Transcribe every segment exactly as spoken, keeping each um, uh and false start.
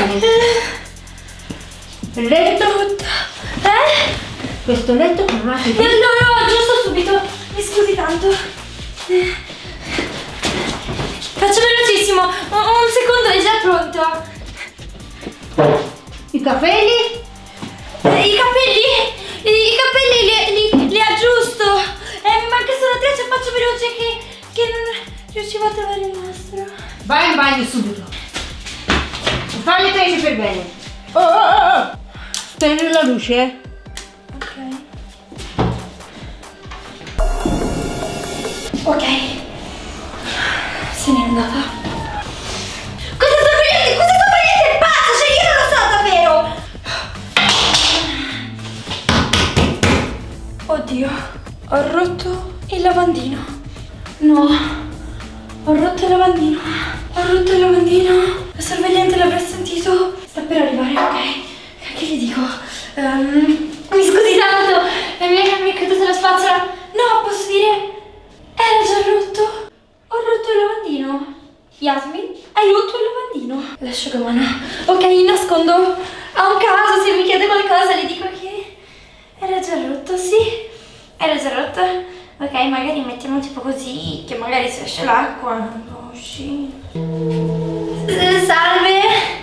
bene. Il letto? Eh? Questo letto come mai? No, no, no, giusto subito. Mi scusi tanto. Faccio velocissimo. Un, un secondo, è già pronto. I capelli? I capelli, i, i capelli li, li, li aggiusto. Eh, mi manca solo tre, cioè faccio veloce che, che non riuscivo a trovare il nastro. Vai in bagno subito. Fai le trecce per bene. Oh, oh, oh, oh. Spegni la luce. Ok. Ok. Se n'è andata. Cosa sto facendo? Cosa sto facendo? È pazzo, cioè io non lo so davvero. Oddio, ho rotto il lavandino. No, ho rotto il lavandino. Ho rotto il lavandino. La sorvegliante l'avrà sentito. Sta per arrivare, ok. Che gli dico? Um, mi scusi tanto, mi è, mi è caduta la spazzola. No, posso dire? Era già rotto. Ho rotto il lavandino. Yasmin, hai rotto il lavandino. L'asciugamano. Ok, nascondo. A un caso, se mi chiede qualcosa, le dico che era già rotto, sì. Era già rotto. Ok, magari mettiamo tipo così, che magari se esce l'acqua non può uscire. Salve.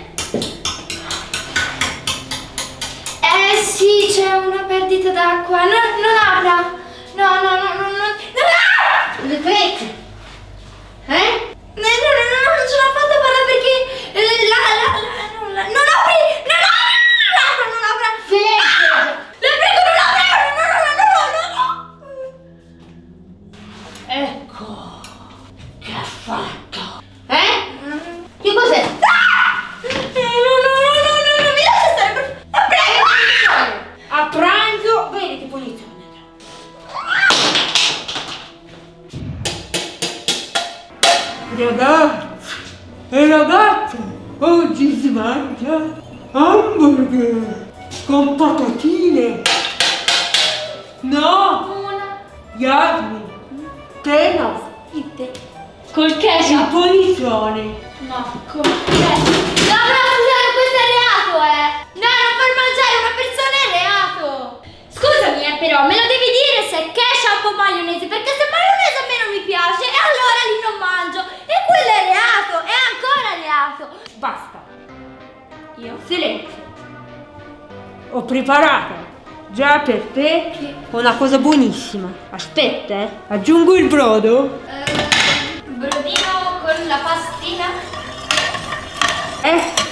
Eh sì, c'è una perdita d'acqua. Non, non apra. No, no, no, no, no. No! Le trecce. Eh? No, no, no, no, non ce l'ho fatta fare perché eh, la, la, la, non, la, non apri! Non apri! Non apri! Non apri! Silenzio! La prego, non apri! No, no, no, no, no, no! Ecco. Che ha fatto? Eh? Che cos'è? Ah! No, no, no, no, no, no, mi lascia stare per... La prego! A pranzo, vedi che punizione. Ragazzi e ragazze, oggi si mangia hamburger con patatine. No, Una. Yasmin, te no. Itte. Col In ketchup. punizione. No, col ketchup. No, no, scusate, questo è reato, eh. No, non far mangiare una persona è reato. Scusami, eh, però, me lo devi dire se è ketchup o maionese, perché se maionese a me non mi piace e allora lì non mangio. E quello è reato, è ancora reato. Basta. Io? Silenzio. Ho preparato già per te Che? una cosa buonissima. Aspetta, eh. Aggiungo il brodo. Eh, brodino con la pastina. Eh.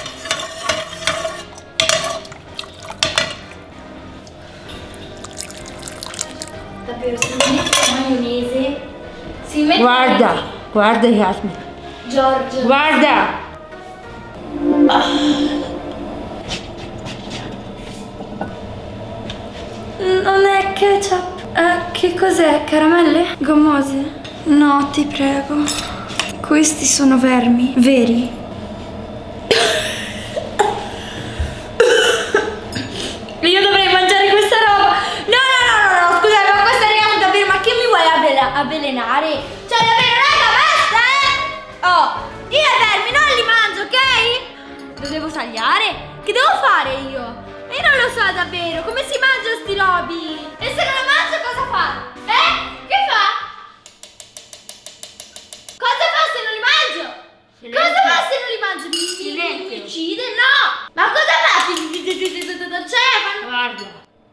Davvero, si mette maionese. Si mette Guarda, guarda Yasmin. Giorgio. Guarda. Non è ketchup. Eh, che cos'è? Caramelle? Gommose? No, ti prego. Questi sono vermi, veri. Io dovrei mangiare questa roba. No, no, no, no, no, scusate, ma questa è davvero, ma che mi vuoi avvela- avvelenare? Cioè, davvero, raga, basta, eh! Oh, io i vermi non li mangio, ok? Lo devo tagliare? Che devo fare io? Io non lo so davvero, come si mangia sti robi? E se non lo mangio cosa fa? Eh? Che fa? Cosa fa se non li mangio? Silenzio. Cosa fa se non li mangio? Mi, mi, Silenzio. mi uccide? No! Ma cosa fa? Cioè, fanno... Guarda.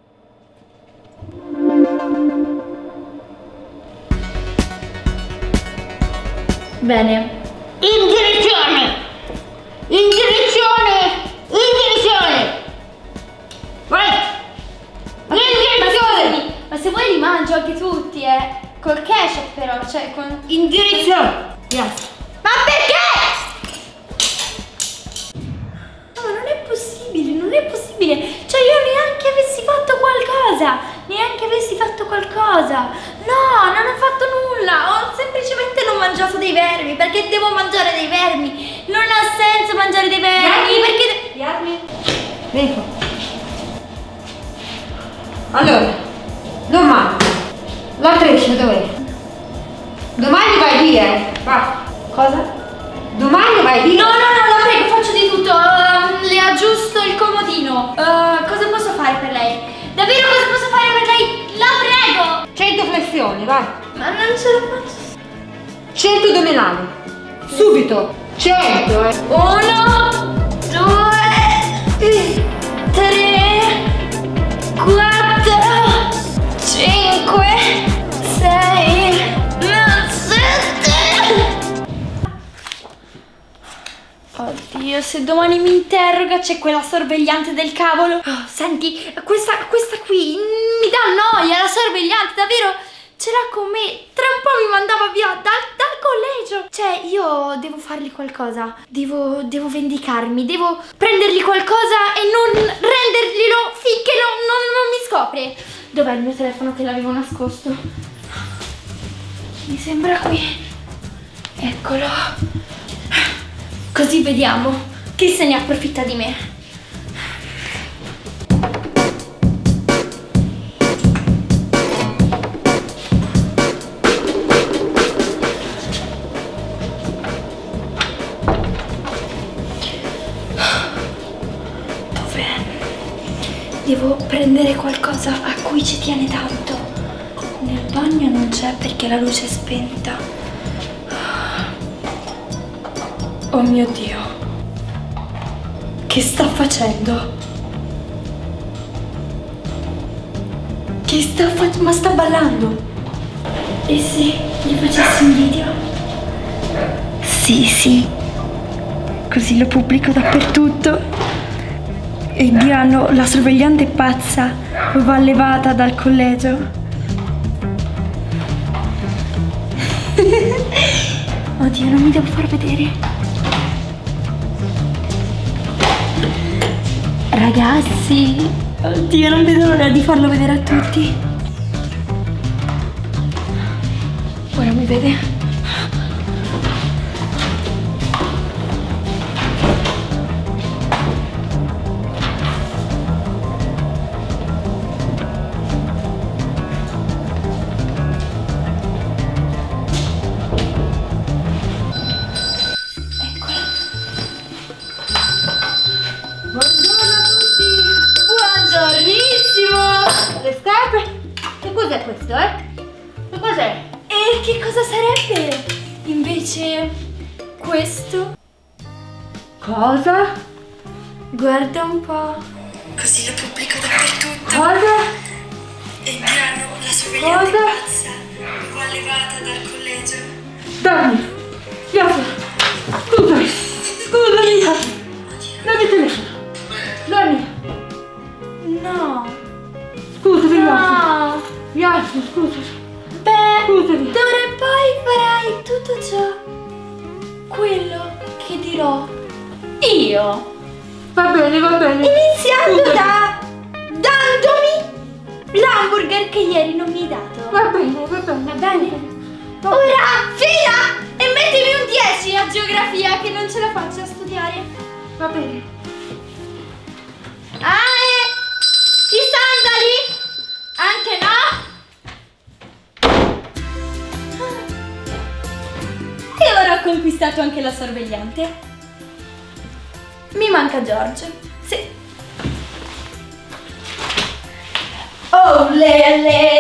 Bene. In direzione! In direzione! In direzione! Vai! In Ma direzione! scusami, ma se vuoi li mangio anche tutti, eh. Col ketchup però, cioè con... In direzione! Yes. Ma perché? No, ma non è possibile, non è possibile. Cioè io neanche avessi fatto qualcosa, neanche avessi fatto qualcosa. No, non ho fatto nulla, ho semplicemente non mangiato dei vermi, perché devo mangiare dei vermi. Non ha senso mangiare dei vermi, Yasmin. perché... Yasmin. Vieni qua. Allora, domani, la treccia dov'è? Domani vai via, eh. Va. Cosa? Domani vai via. No, no, no, la prego, faccio di tutto. Uh, le flessioni, vai. Ma non ce la faccio. cento addominali. Subito. cento, eh. Uno, due, tre, quattro, cinque, sei, sette. Oddio, se domani mi interroga c'è quella sorvegliante del cavolo. Oh, senti, questa, questa qui mi dà noia, la sorvegliante, davvero. Ce l'ha con me, tra un po' mi mandava via dal, dal collegio. Cioè, io devo fargli qualcosa, devo, devo vendicarmi, devo prendergli qualcosa e non renderglielo finché non, non, non mi scopre. Dov'è il mio telefono che l'avevo nascosto? Mi sembra qui. Eccolo. Così vediamo chi se ne approfitta di me. Devo prendere qualcosa a cui ci tiene tanto. Nel bagno non c'è perché la luce è spenta. Oh mio Dio. Che sta facendo? Che sta facendo? Ma sta ballando. E se gli facessi un video? Sì, sì. Così lo pubblico dappertutto. E diranno la sorvegliante è pazza, va levata dal collegio. Oddio, non mi devo far vedere. Ragazzi, oddio, non vedo l'ora di farlo vedere a tutti. Ora mi vede. Le scarpe? Che cos'è questo, eh? Che cos'è? E che cosa sarebbe? Invece questo? Cosa? Guarda un po'. Così lo pubblico dappertutto. Cosa? E diranno la sorvegliante Cosa? pazza va levata dal collegio. Dammi! Piazza! Scusami! Scusami! Dammi il telefono! Dammi! No! Scusami, No! Piazza, scusami! Beh, Scusami! d'ora in poi farai tutto ciò, quello che dirò io. Va bene, va bene! Iniziando Scusami. da dandomi l'hamburger che ieri non mi hai dato. Va bene, va bene! Va bene? Ora fila e mettimi un dieci a geografia che non ce la faccio a studiare. Va bene! Ah, e i sandali? Anche no? E ora ho conquistato anche la sorvegliante. Mi manca George. Sì. Oh lele!